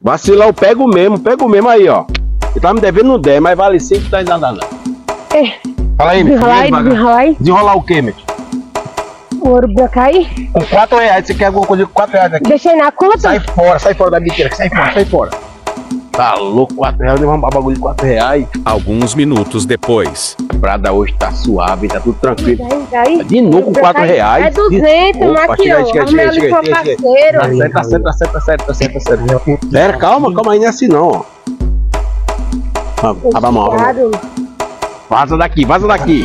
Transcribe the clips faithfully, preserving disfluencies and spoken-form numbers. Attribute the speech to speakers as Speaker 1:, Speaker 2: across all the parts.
Speaker 1: Vacilão, pego mesmo, pego mesmo aí, ó. Ele tá me devendo no dez, mas vale cinco, tá nada não.
Speaker 2: É.
Speaker 1: Fala aí, meu
Speaker 2: Desenrolar, desenrolar.
Speaker 1: Desenrolar o quê, meu?
Speaker 2: O ouro branco aí.
Speaker 1: Com quatro reais, você quer alguma coisa com quatro reais aqui?
Speaker 2: Deixa aí na conta.
Speaker 1: Sai fora, sai fora da mentira, sai fora, sai fora. Tá louco, quatro reais, vamos um bagulho de quatro reais.
Speaker 3: Alguns minutos depois.
Speaker 1: A Prada hoje tá suave, tá tudo tranquilo.
Speaker 2: Daí, daí.
Speaker 1: De novo com quatro reais.
Speaker 2: É duzentos,
Speaker 1: Opa,
Speaker 2: aqui,
Speaker 1: chega aí,
Speaker 2: ó.
Speaker 1: chega aí, chega aí, chega aí, chega aí.
Speaker 2: Parceiro.
Speaker 1: Tá certo, tá certo, tá certo, tá certo, tá certo, tá certo. Pera, calma, calma aí, não é assim não, ó. Abra a mão, abra a mão. Vaza daqui, vaza daqui.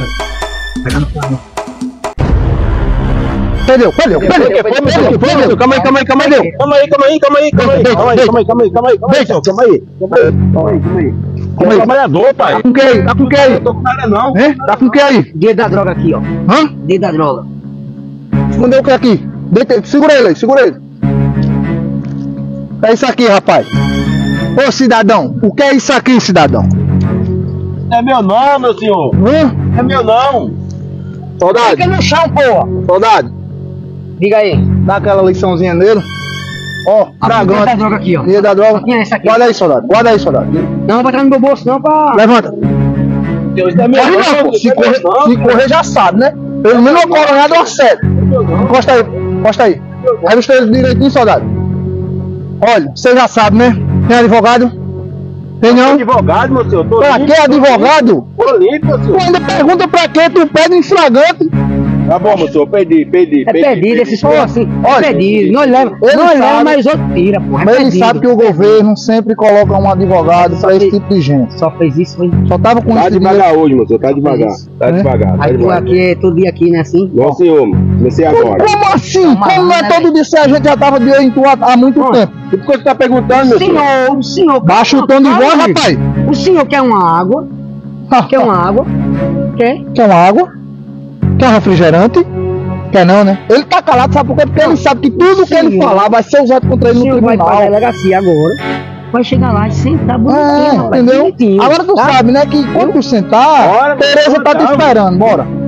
Speaker 1: Perdeu, perdeu, perdeu, perdeu, perdeu. Calma aí, calma aí, calma aí, calma aí, calma aí, calma aí, calma aí, calma aí, calma aí, calma aí, calma aí, calma aí, calma aí, calma aí, calma aí. Calma aí, trabalhador, pai.
Speaker 4: Tá com quem aí? Tá com quem aí?
Speaker 1: Não tô com nada não.
Speaker 4: É? Tá com quem aí?
Speaker 5: Dedo da droga aqui, ó.
Speaker 4: Hã?
Speaker 5: Dedo da droga.
Speaker 4: Escondeu o que aqui? Deita, segura ele aí, segura ele. É isso aqui, rapaz. Ô cidadão, o que é isso aqui, cidadão?
Speaker 1: É meu não, meu senhor.
Speaker 4: Hã?
Speaker 1: É meu não.
Speaker 4: Soldado.
Speaker 5: Fica no chão, porra.
Speaker 4: Soldado,
Speaker 5: Diga aí.
Speaker 4: dá aquela liçãozinha nele. Ó,
Speaker 5: Dedo da
Speaker 4: fragante.
Speaker 5: droga aqui, ó.
Speaker 4: Dia da droga.
Speaker 5: Aqui, essa aqui.
Speaker 4: Guarda aí, soldado. Guarda aí, soldado.
Speaker 5: Não vai botar no meu bolso, não, pra...
Speaker 4: Levanta.
Speaker 1: Deus é meu
Speaker 4: Corre não, pô. Se correr, se correr já sabe, né? Pelo menos uma coronhada ou uma seta. Encosta aí, encosta aí. Aí os três direitinho, soldado. Olha, você já sabe, né? Tem advogado? Tem não?
Speaker 1: Advogado, meu senhor.
Speaker 4: Pra que advogado?
Speaker 1: Tô limpo, meu
Speaker 4: Tu
Speaker 1: senhor.
Speaker 4: ainda pergunta pra que tu pede em flagrante.
Speaker 1: Tá bom, meu senhor. Perdi, perdi,
Speaker 5: É
Speaker 1: perdi.
Speaker 5: pedido, esses porra assim. É
Speaker 4: Olha,
Speaker 5: pedido. Não leva,
Speaker 4: ele
Speaker 5: não
Speaker 4: sabe.
Speaker 5: leva, mas outro tira, porra. É
Speaker 4: Mas ele
Speaker 5: pedido.
Speaker 4: sabe que o governo sempre coloca um advogado pra esse tipo de gente.
Speaker 5: Só fez isso, foi...
Speaker 4: Só tava com
Speaker 1: Tá
Speaker 4: isso de
Speaker 1: devagar hoje, meu senhor. Tá devagar. Tá
Speaker 4: É?
Speaker 1: devagar. Tá
Speaker 5: Aí tu
Speaker 1: devagar.
Speaker 5: aqui, é todo dia aqui, né, assim?
Speaker 1: Não, senhor. Comecei agora.
Speaker 4: Como assim?
Speaker 5: Calma
Speaker 4: Como não
Speaker 5: lá,
Speaker 4: é
Speaker 5: né,
Speaker 4: todo dia se a gente já tava de em tu há há muito tempo?
Speaker 1: E por que você tá perguntando, meu senhor?
Speaker 5: Senhor, o senhor...
Speaker 4: Baixa o tom de voz,
Speaker 5: Calma,
Speaker 4: rapaz.
Speaker 5: O senhor quer uma água? Quer uma água? Quer?
Speaker 4: Quer uma água? Quer um refrigerante? Quer não, né? Ele tá calado, sabe por quê? Porque ele sabe que tudo que ele
Speaker 5: Sim.
Speaker 4: falar vai ser usado contra
Speaker 5: O
Speaker 4: ele no
Speaker 5: senhor vai pra
Speaker 4: tribunal.
Speaker 5: delegacia agora. Vai chegar lá e sentar bonitinho,
Speaker 4: É,
Speaker 5: rapaz.
Speaker 4: entendeu?
Speaker 5: Bonitinho,
Speaker 4: Agora tu
Speaker 5: tá?
Speaker 4: sabe, né? Que quando tu sentar,
Speaker 1: Bora,
Speaker 4: Tereza tá te
Speaker 1: calma.
Speaker 4: esperando, bora.